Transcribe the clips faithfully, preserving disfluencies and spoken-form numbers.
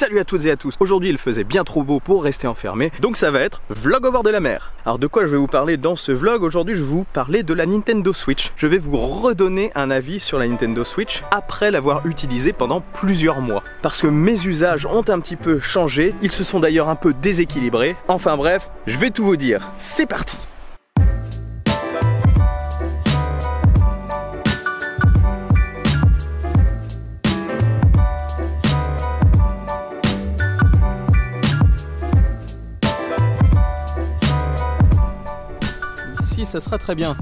Salut à toutes et à tous. Aujourd'hui il faisait bien trop beau pour rester enfermé, donc ça va être vlog au bord de la mer. Alors de quoi je vais vous parler dans ce vlog? Aujourd'hui je vais vous parler de la Nintendo Switch. Je vais vous redonner un avis sur la Nintendo Switch après l'avoir utilisée pendant plusieurs mois. Parce que mes usages ont un petit peu changé, ils se sont d'ailleurs un peu déséquilibrés. Enfin bref, je vais tout vous dire. C'est parti! Ça sera très bien.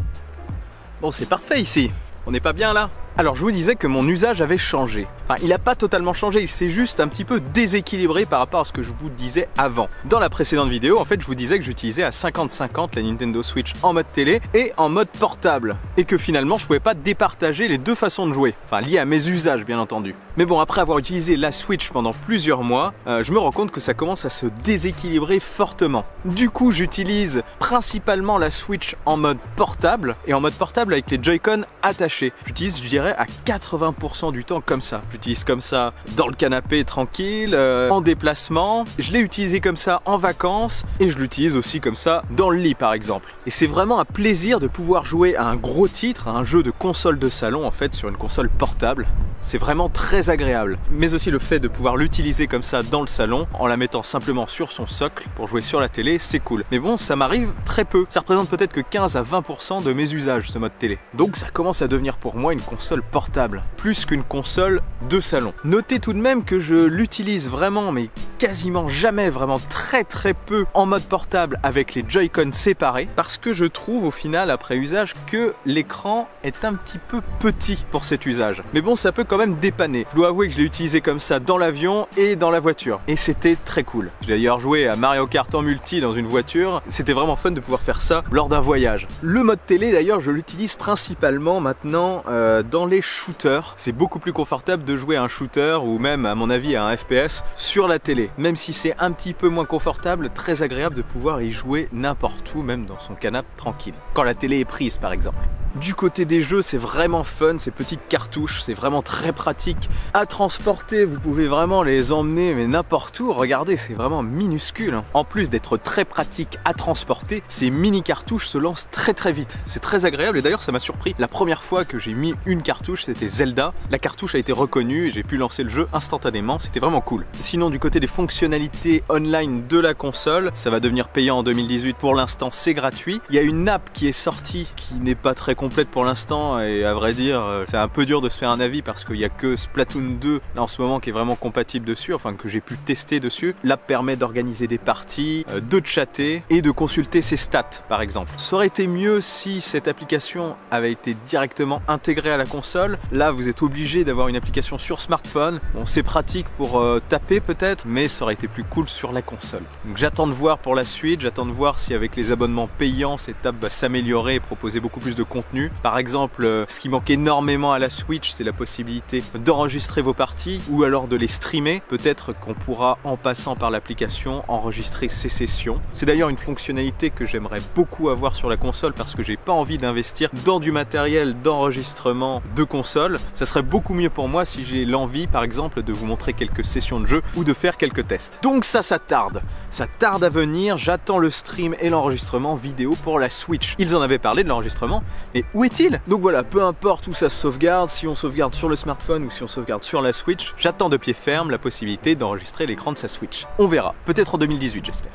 Bon, c'est parfait ici. On n'est pas bien là? Alors je vous disais que mon usage avait changé. Enfin, il n'a pas totalement changé, il s'est juste un petit peu déséquilibré par rapport à ce que je vous disais avant. Dans la précédente vidéo, en fait, je vous disais que j'utilisais à cinquante cinquante la Nintendo Switch en mode télé et en mode portable. Et que finalement, je pouvais pas départager les deux façons de jouer. Enfin, liées à mes usages, bien entendu. Mais bon, après avoir utilisé la Switch pendant plusieurs mois, euh, je me rends compte que ça commence à se déséquilibrer fortement. Du coup, j'utilise principalement la Switch en mode portable et en mode portable avec les Joy-Con attachés. J'utilise, je dirais, à quatre-vingts pour cent du temps comme ça. J'utilise comme ça dans le canapé tranquille, euh, en déplacement. Je l'ai utilisé comme ça en vacances et je l'utilise aussi comme ça dans le lit par exemple. Et c'est vraiment un plaisir de pouvoir jouer à un gros titre, à un jeu de console de salon en fait sur une console portable. C'est vraiment très agréable. Mais aussi le fait de pouvoir l'utiliser comme ça dans le salon en la mettant simplement sur son socle pour jouer sur la télé, c'est cool. Mais bon, ça m'arrive très peu. Ça représente peut-être que quinze à vingt pour cent de mes usages ce mode télé. Donc ça commence à devenir pour moi une console portable, plus qu'une console de salon. Notez tout de même que je l'utilise vraiment, mais quasiment jamais, vraiment très très peu en mode portable avec les Joy-Con séparés, parce que je trouve au final, après usage, que l'écran est un petit peu petit pour cet usage. Mais bon, ça peut quand même dépanner. Je dois avouer que je l'ai utilisé comme ça dans l'avion et dans la voiture, et c'était très cool. J'ai d'ailleurs joué à Mario Kart en multi dans une voiture, c'était vraiment fun de pouvoir faire ça lors d'un voyage. Le mode télé d'ailleurs, je l'utilise principalement maintenant euh, dans les shooters. C'est beaucoup plus confortable de jouer à un shooter ou même à mon avis à un F P S sur la télé. Même si c'est un petit peu moins confortable, très agréable de pouvoir y jouer n'importe où, même dans son canapé tranquille. Quand la télé est prise par exemple. Du côté des jeux, c'est vraiment fun, ces petites cartouches, c'est vraiment très pratique à transporter, vous pouvez vraiment les emmener mais n'importe où, regardez, c'est vraiment minuscule. Hein. En plus d'être très pratique à transporter, ces mini cartouches se lancent très très vite. C'est très agréable et d'ailleurs ça m'a surpris. La première fois que j'ai mis une cartouche, c'était Zelda. La cartouche a été reconnue et j'ai pu lancer le jeu instantanément, c'était vraiment cool. Sinon du côté des fonctionnalités online de la console, ça va devenir payant en deux mille dix-huit, pour l'instant c'est gratuit. Il y a une app qui est sortie qui n'est pas très complète pour l'instant et à vrai dire c'est un peu dur de se faire un avis parce qu'il n'y a que Splatoon deux là en ce moment qui est vraiment compatible dessus, enfin que j'ai pu tester dessus. L'app permet d'organiser des parties, de chatter et de consulter ses stats par exemple. Ça aurait été mieux si cette application avait été directement intégrée à la console. Là vous êtes obligé d'avoir une application sur smartphone. Bon, c'est pratique pour euh, taper peut-être, mais ça aurait été plus cool sur la console. Donc j'attends de voir pour la suite, j'attends de voir si avec les abonnements payants cette app va s'améliorer et proposer beaucoup plus de contenu. Par exemple, euh, ce qui manque énormément à la Switch, c'est la possibilité d'enregistrer vos parties ou alors de les streamer. Peut-être qu'on pourra, en passant par l'application, enregistrer ses sessions. C'est d'ailleurs une fonctionnalité que j'aimerais beaucoup avoir sur la console parce que j'ai pas envie d'investir dans du matériel d'enregistrement de console. Ça serait beaucoup mieux pour moi si j'ai l'envie, par exemple, de vous montrer quelques sessions de jeu ou de faire quelques tests. Donc ça, ça tarde. Ça tarde à venir. J'attends le stream et l'enregistrement vidéo pour la Switch. Ils en avaient parlé de l'enregistrement, mais où est-il? Donc voilà, peu importe où ça se sauvegarde, si on sauvegarde sur le smartphone ou si on sauvegarde sur la Switch, j'attends de pied ferme la possibilité d'enregistrer l'écran de sa Switch. On verra, peut-être en deux mille dix-huit j'espère.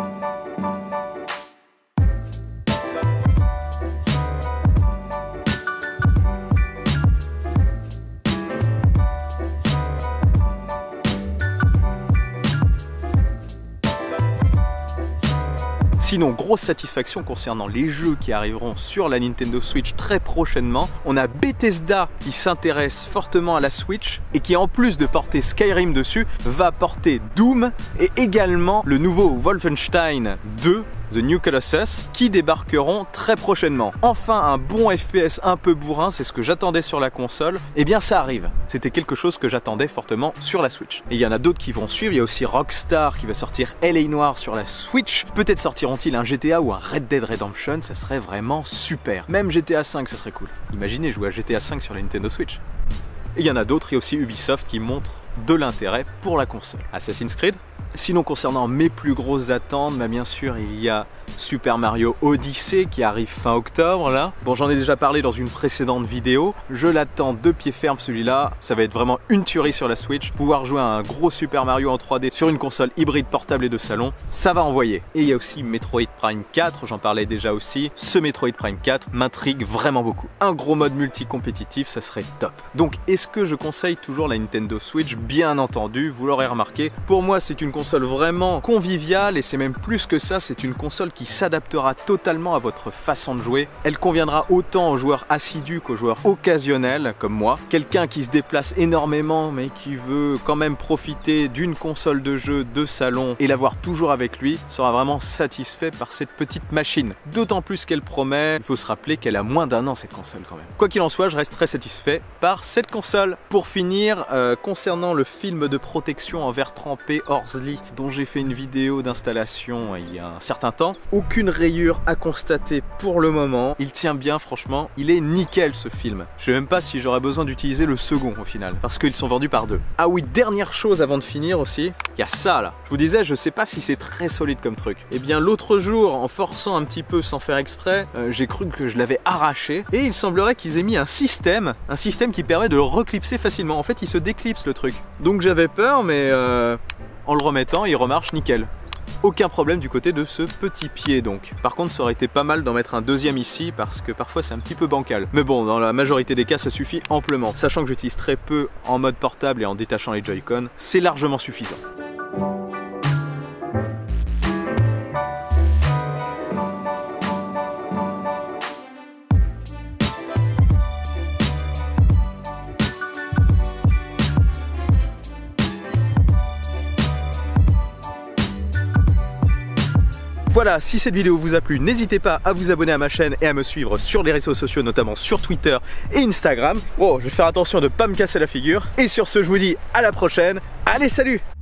Sinon, grosse satisfaction concernant les jeux qui arriveront sur la Nintendo Switch très prochainement. On a Bethesda qui s'intéresse fortement à la Switch et qui, en plus de porter Skyrim dessus, va porter Doom et également le nouveau Wolfenstein deux, The New Colossus, qui débarqueront très prochainement. Enfin, un bon F P S un peu bourrin, c'est ce que j'attendais sur la console. Eh bien, ça arrive. C'était quelque chose que j'attendais fortement sur la Switch. Et il y en a d'autres qui vont suivre. Il y a aussi Rockstar qui va sortir L A Noire sur la Switch. Peut-être sortiront-ils un G T A ou un Red Dead Redemption, ça serait vraiment super. Même G T A cinq, ça serait cool. Imaginez jouer à G T A cinq sur la Nintendo Switch. Et il y en a d'autres, il y a aussi Ubisoft qui montre de l'intérêt pour la console. Assassin's Creed. Sinon, concernant mes plus grosses attentes, bah bien sûr il y a Super Mario Odyssey qui arrive fin octobre là. Bon, j'en ai déjà parlé dans une précédente vidéo, je l'attends de pied ferme celui-là, ça va être vraiment une tuerie sur la Switch. Pouvoir jouer à un gros Super Mario en trois D sur une console hybride portable et de salon, ça va envoyer. Et il y a aussi Metroid Prime quatre, j'en parlais déjà aussi. Ce Metroid Prime quatre m'intrigue vraiment beaucoup. Un gros mode multi-compétitif, ça serait top. Donc est-ce que je conseille toujours la Nintendo Switch? Bien entendu, vous l'aurez remarqué, pour moi c'est une console vraiment conviviale et c'est même plus que ça, c'est une console qui s'adaptera totalement à votre façon de jouer. Elle conviendra autant aux joueurs assidus qu'aux joueurs occasionnels comme moi. Quelqu'un qui se déplace énormément mais qui veut quand même profiter d'une console de jeu de salon et l'avoir toujours avec lui sera vraiment satisfait par cette petite machine. D'autant plus qu'elle promet, il faut se rappeler qu'elle a moins d'un an cette console quand même. Quoi qu'il en soit, je reste très satisfait par cette console. Pour finir, euh, concernant le film de protection en verre trempé Horsley dont j'ai fait une vidéo d'installation il y a un certain temps, aucune rayure à constater pour le moment. Il tient bien, franchement, il est nickel ce film. Je sais même pas si j'aurais besoin d'utiliser le second au final, parce qu'ils sont vendus par deux. Ah oui, dernière chose avant de finir aussi, il y a ça là. Je vous disais, je sais pas si c'est très solide comme truc. Et bien l'autre jour, en forçant un petit peu sans faire exprès, euh, j'ai cru que je l'avais arraché, et il semblerait qu'ils aient mis un système, un système qui permet de le reclipser facilement. En fait, il se déclipse le truc. Donc j'avais peur, mais euh, en le remettant, il remarche nickel. Aucun problème du côté de ce petit pied donc. Par contre, ça aurait été pas mal d'en mettre un deuxième ici parce que parfois c'est un petit peu bancal. Mais bon, dans la majorité des cas, ça suffit amplement. Sachant que j'utilise très peu en mode portable et en détachant les Joy-Con, c'est largement suffisant. Voilà, si cette vidéo vous a plu, n'hésitez pas à vous abonner à ma chaîne et à me suivre sur les réseaux sociaux, notamment sur Twitter et Instagram. Bon, je vais faire attention de ne pas me casser la figure. Et sur ce, je vous dis à la prochaine. Allez, salut!